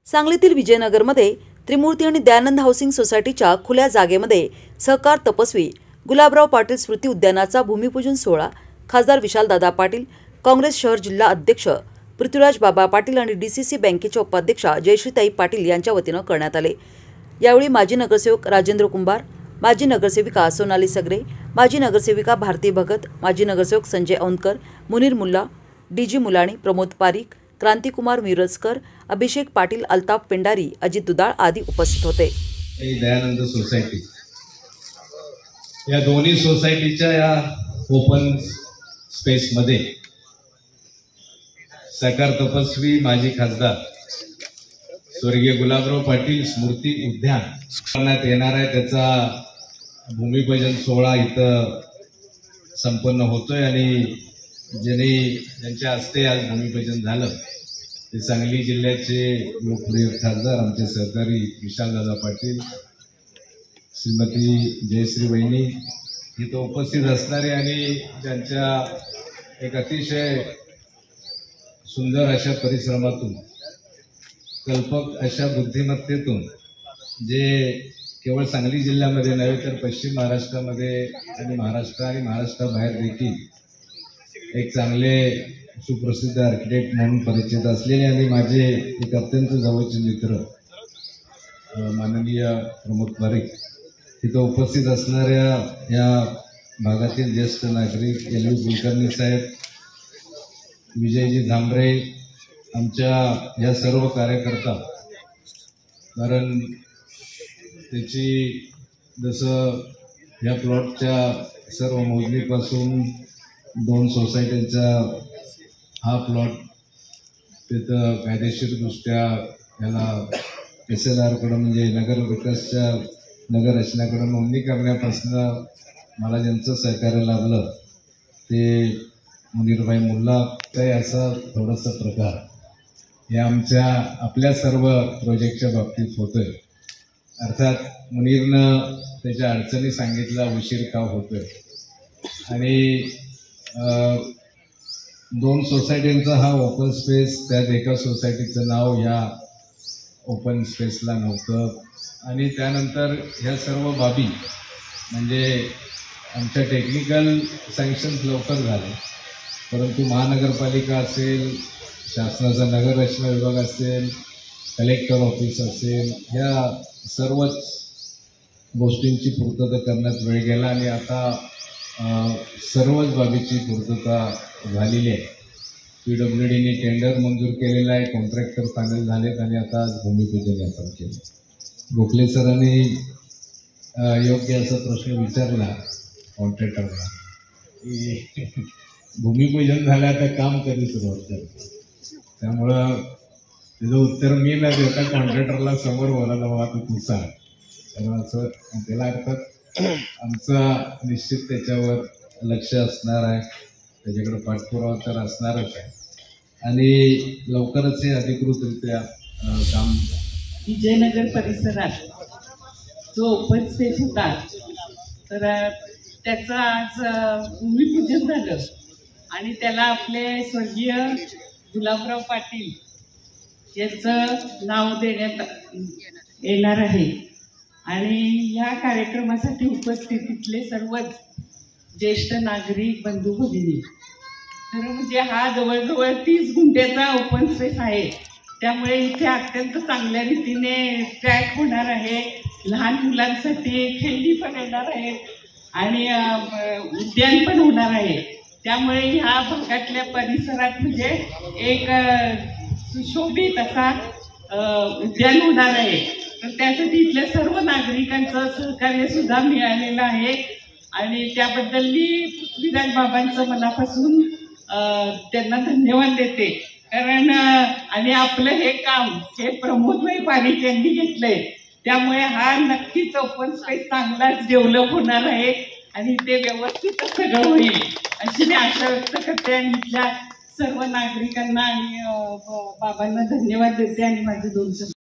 सांगलीतील विजयनगरमध्ये त्रिमूर्ती आणि दयानंद हाऊसिंग सोसायटीच्या खुल्या जागेमध्ये सहकार तपस्वी गुलाबराव पाटील स्मृती उद्यानाचा भूमिपूजन सोहळा खासदार विशालदादा पाटील, काँग्रेस शहर जिल्हा अध्यक्ष पृथ्वीराज बाबा पाटील आणि डीसीसी बँकेच्या उपाध्यक्षा जयश्रीताई पाटील यांच्या वतीने करण्यात आले। यावेळी माजी नगरसेवक राजेंद्र कुंभार, माजी नगरसेविका सोनाली सगरे, माजी नगरसेविका भारती भगत, माजी नगरसेवक संजय औंधकर, मुनीर मुल्ला, डीजी मुलाणी, प्रमोद पारिक, क्रांतिकुमार मिरजकर, अभिषेक पाटील, अल्ताफ पेंडारी, अजित दुधाळ आदी उपस्थित होते। दयानंद सोसायटी या दोन्ही सोसायटीच्या या ओपन स्पेस मध्ये सहकार तपस्वी माजी खासदार स्वर्गीय गुलाबराव पाटील स्मृती उद्यान करण्यात येणार आहे। त्याचा भूमिपूजन सोहळा इथं संपन्न होतोय आणि ज्यांच्या हस्ते आज भूमिपूजन झालं ते सांगली जिल्ह्याचे लोकप्रिय खासदार आमचे सहकारी विशालदादा पाटील, श्रीमती जयश्री वहिनी इथं उपस्थित असणारे आणि ज्यांच्या एक अतिशय सुंदर अशा परिश्रमातून, कल्पक अशा बुद्धिमत्तेतून जे केवळ सांगली जिल्ह्यामध्ये नव्हे तर पश्चिम महाराष्ट्रामध्ये आणि महाराष्ट्राबाहेर देखील एक चांगले सुप्रसिद्ध आर्किटेक्ट म्हणून परिचित असलेले आणि माझे एक अत्यंत जवळचे मित्र माननीय प्रमोद पारिक तिथं उपस्थित असणाऱ्या या भागातील ज्येष्ठ नागरिक एलवी कुलकर्णी साहेब, विजयजी झांबरे, आमच्या या सर्व कार्यकर्ता, कारण त्याची जसं या प्लॉटच्या सर्व मोजणीपासून 2 सोसायटींचा हा प्लॉट तिथं कायदेशीरदृष्ट्या याला SLR म्हणजे नगर विकासच्या नगर रचनाकडे नोंदणी करण्यापासून मला ज्यांचं सहकार्य लाभलं ते मुनीरभाई मुल्ला काही असा थोडासा प्रकार हे आपल्या सर्व प्रोजेक्टच्या बाबतीत होतोय। अर्थात मुनीरनं त्याच्या अडचणी सांगितला, उशीर का होतोय आणि 2 सोसायटींचा हा ओपन स्पेस, त्यात एका सोसायटीचं नाव या ओपन स्पेसला नव्हतं आणि त्यानंतर ह्या सर्व बाबी म्हणजे आमच्या टेक्निकल सँक्शन्स लवकर झाले, परंतु महानगरपालिका असेल, शासनाचा नगर रचना विभाग असेल, कलेक्टर ऑफिस असेल, ह्या सर्वच गोष्टींची पूर्तता करण्यात वेळ गेला आणि आता सर्वच बाबीची पूर्तता झालेली आहे। PWDने टेंडर मंजूर केलेला आहे, कॉन्ट्रॅक्टर फायनल झालेत आणि आता आज भूमिपूजन आपण केलं। गोखले सरांनी योग्य असा प्रश्न विचारला कॉन्ट्रॅक्टरला की भूमिपूजन झालं आता काम कधी सुरुवात करतो, त्यामुळं त्याचं उत्तर मी न देता कॉन्ट्रॅक्टरला समोर बोलायला बाबा तू सांग, कारण असं त्याला अर्थात आमचा निश्चित त्याच्यावर लक्ष असणार आहे, त्याच्याकडे पाठपुरावा तर असणारच आहे आणि लवकरच हे अधिकृतरित्या काम। विजयनगर परिसरात जो ओपन स्पेस होता तर त्याचं आज भूमिपूजन झालं आणि त्याला आपले स्वर्गीय गुलाबराव पाटील यांचं नाव देण्यात येणार आहे आणि या कार्यक्रमासाठी उपस्थितीतले सर्वच ज्येष्ठ नागरिक बंधू भगिनी, तर म्हणजे हा जवळजवळ 30 गुंठ्याचा ओपन स्पेस आहे, त्यामुळे इथे अत्यंत चांगल्या रीतीने ट्रॅक होणार आहे, लहान मुलांसाठी खेळणी पण येणार आहे आणि उद्यान पण होणार आहे, त्यामुळे ह्या भागातल्या परिसरात म्हणजे एक सुशोभित असा उद्यान होणार आहे। तर त्यासाठी इथल्या सर्व नागरिकांचं सहकार्य सुद्धा मिळालेलं आहे आणि त्याबद्दल मी पृथ्वीराज बाबांचं मनापासून त्यांना धन्यवाद देते, कारण आणि आपलं हे काम हे प्रमोदभाई पारिक यांनी घेतलंय, त्यामुळे हा नक्कीच ओपन स्पेस चांगलाच डेव्हलप होणार आहे आणि ते व्यवस्थित सगळं होईल अशी मी आशा व्यक्त करते आणि इथल्या सर्व नागरिकांना आणि बाबांना धन्यवाद देते आणि माझे 2